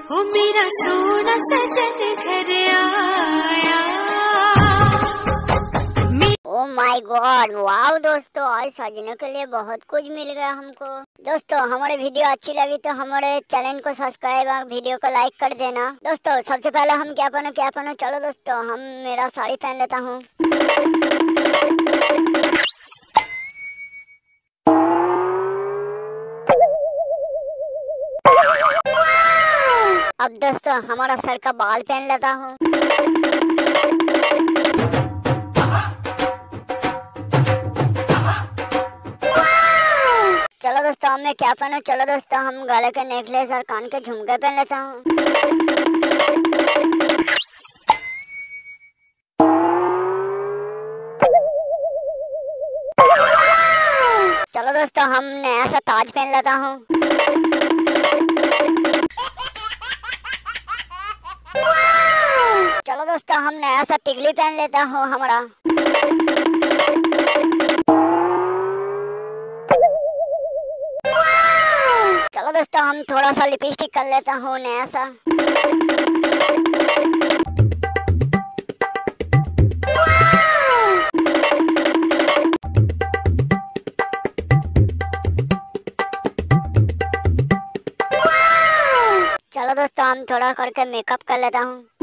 ओ मेरा सोना सजन घर आया। ओ माय गॉड, वाव दोस्तों, आज सजने के लिए बहुत कुछ मिल गया हमको। दोस्तों हमारे वीडियो अच्छी लगी तो हमारे चैनल को सब्सक्राइब और वीडियो को लाइक कर देना। दोस्तों सबसे पहले हम क्या पहनो, चलो दोस्तों हम मेरा साड़ी पहन लेता हूँ। अब दोस्तों हमारा सर का बाल पहन लेता हूँ। चलो दोस्तों अब मैं क्या पहनूं, चलो दोस्तों हम गले के नेकलेस और कान के झुमके पहन लेता हूँ। चलो दोस्तों हम नया सा ताज पहन लेता हूँ। चलो दोस्तों हम नया सा टिकली पहन लेता हूँ हमारा। चलो दोस्तों हम थोड़ा सा लिपस्टिक कर लेता हूँ नया सा। चलो दोस्तों हम थोड़ा करके मेकअप कर लेता हूँ।